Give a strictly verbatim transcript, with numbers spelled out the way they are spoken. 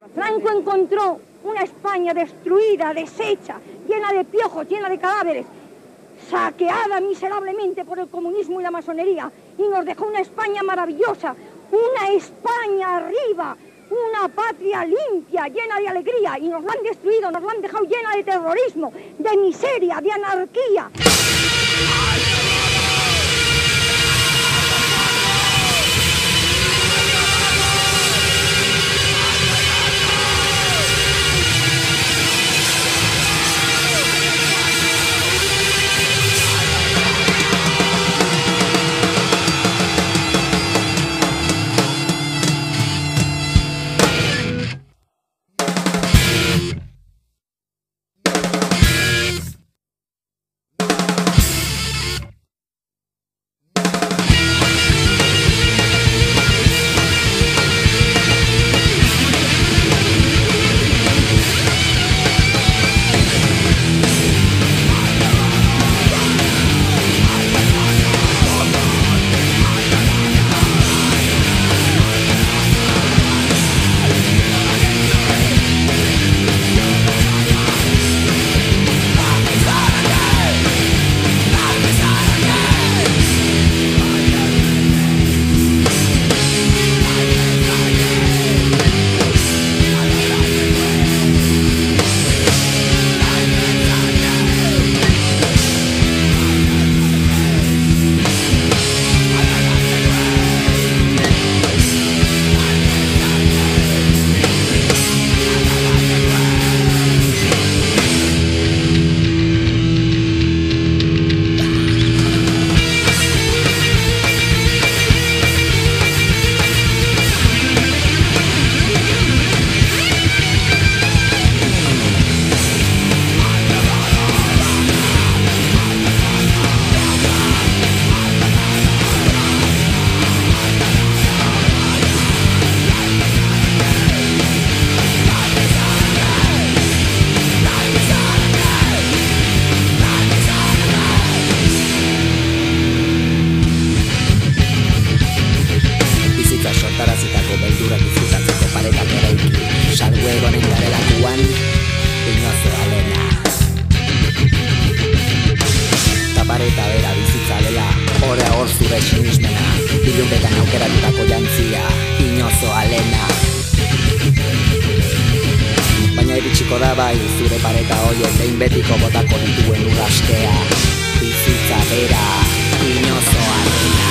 Franco encontró una España destruida, deshecha, llena de piojos, llena de cadáveres, saqueada miserablemente por el comunismo y la masonería, y nos dejó una España maravillosa, una España arriba, una patria limpia, llena de alegría, y nos la han destruido, nos la han dejado llena de terrorismo, de miseria, de anarquía. Ilunpetan aukeratutako jantzia, inozo alena. Baina iritsiko da bai, zure pareta hoiek behin betiko botako dituen urraskea. Bizitza bera, inozo alena.